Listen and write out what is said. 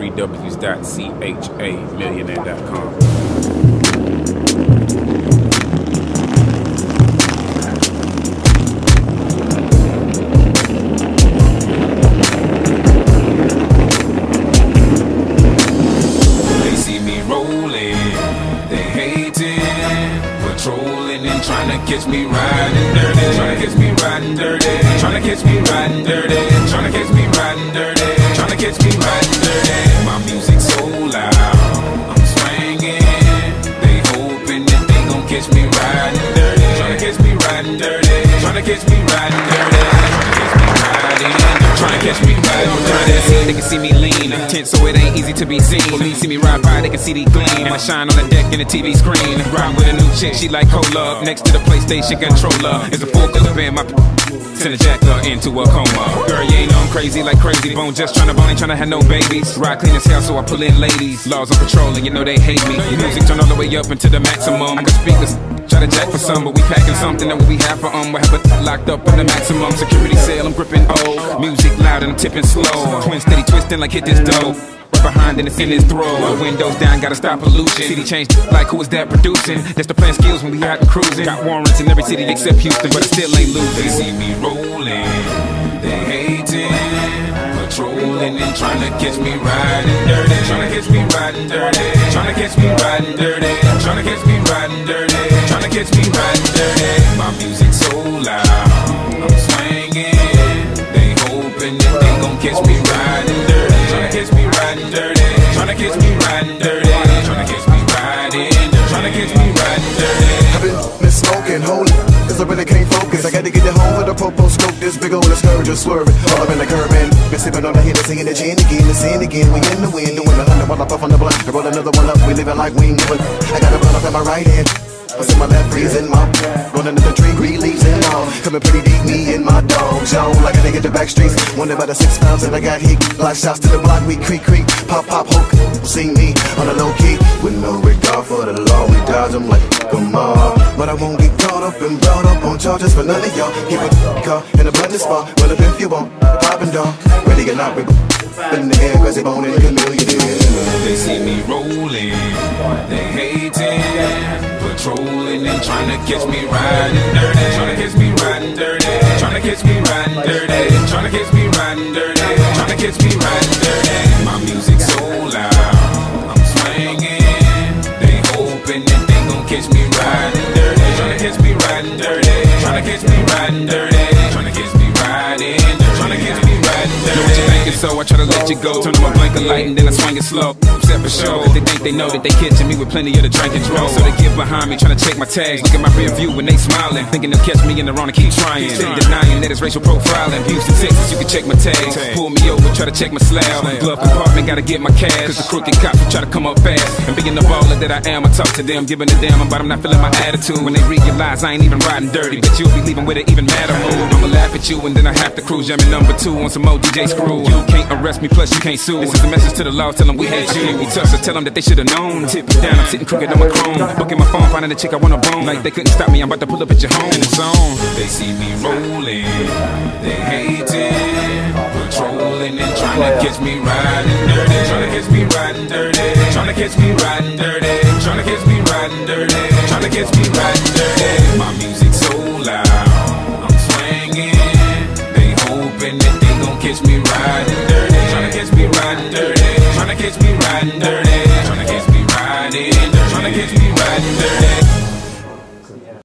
www.chamillionaire.com. Patrolling and trying to catch me riding dirty, trying to catch me riding dirty, trying to catch me riding dirty, trying to catch me riding dirty, trying to catch me riding dirty. My music's so loud, I'm swinging. They hoping that they gon' catch me riding dirty, trying to catch me riding dirty, trying to catch me riding dirty, trying to catch me riding dirty. They can see me lean, tense so it ain't easy to be seen. See me ride by, they can see the gleam. I shine on the deck in the TV screen. Ride with a new chick, she like cola. Next to the PlayStation controller is a full clip in my send a jacker into a coma. Girl, you ain't know I'm crazy like Crazy Bone. Just tryna bone, ain't tryna have no babies. Ride clean as hell, so I pull in ladies. Laws on patrol, and you know they hate me. The music turn all the way up into the maximum. I can speak this, try to jack for some, but we packing something that we have for We have it locked up in the maximum security cell. I'm gripping old music loud and I'm tipping slow. Twin steady twisting like hit this dough. Behind and it's in his throat. Windows down, gotta stop pollution. City changed like who is that producing? That's the plan skills when we out and cruising. Got warrants in every city except Houston, but I still ain't losing. They see me rolling, they hating, patrolling and trying to catch me riding dirty, trying to catch me riding dirty, trying to catch me riding dirty, trying to catch me riding dirty, trying to catch me riding dirty. My music's so loud, I'm swinging. They hoping that they gon' catch me riding dirty, trying to catch me riding dirty, trying to catch me riding dirty, trying to catch me riding dirty, trying to catch me riding dirty. I've been smoking, holy, cause I really can't focus. I gotta get it home with a popo scope this big ol' scourge just swerving. All up in the curb and been sipping on the Hennessy and the gin again, the sin again. We in the wind, doing 100 while I puff on the blunt. I roll another one up, we living like we ain't never. I got a blunt up in my right hand, what's in my left, freezing my rolling in the tree, green leaves and all. Coming pretty deep, me and my dogs, y'all. Like a nigga the back streets, wonder about the 6 pounds that I got hit. Like shots to the block, we creak, creak, pop, pop, hook. See me on the low key, with no regard for the law. We dodge them like, come on. But I won't get caught up and brought up on charges for none of y'all. Keep a car in a budget spot, well if you want, poppin' dog. Ready or not, we in the air, cause they bone in the chameleon. They see me rolling, they hating, patrolling and trying to catch me riding dirty, trying to catch me riding dirty, trying to catch me riding dirty, trying to catch me riding dirty, trying to catch me riding dirty. My music's so loud, I'm swinging. They hoping that they gon' catch me riding dirty, trying to catch me riding dirty, trying to catch me riding dirty, trying to catch me riding dirty, trying to catch me riding dirty. Know what you're thinking, so I try to let you go. Turn on my blinker light and then I swing it slow. Set for show, they think they know that they catching me with plenty of the drink and drove. So they get behind me, trying to check my tags. Look at my rear view when they smiling, thinking they'll catch me in the wrong and keep trying. Steady denying that it's racial profiling. Houston, Texas, you can check my tags. Pull me over, try to check my slab. Glove compartment, gotta get my cash. Cause the crooked cops will try to come up fast. And being the baller that I am, I talk to them, giving a damn about them not feeling my attitude. When they realize I ain't even riding dirty, but you'll be leaving with it even madder mood. I'ma laugh at you and then I have to cruise. Jamming #2 on some more DJ screw. You can't arrest me, plus you can't sue. This is a message to the law, tell them we hate you. We tough, so tell them that they should've known. Tip it down, I'm sitting crooked on my chrome. Booking my phone, finding a chick I wanna bone. Like they couldn't stop me, I'm about to pull up at your home. And it's on. They see me rolling, they hating, patrolling and trying to catch me riding dirty, trying to catch me riding dirty, trying to catch me riding dirty, trying to catch me riding dirty, trying to catch me riding dirty. My music's so loud, I'm swinging. They hoping that they gon' catch me riding dirty, trying to catch me riding dirty, trying to catch me riding dirty, trying to catch me riding dirty, trying to catch me riding dirty.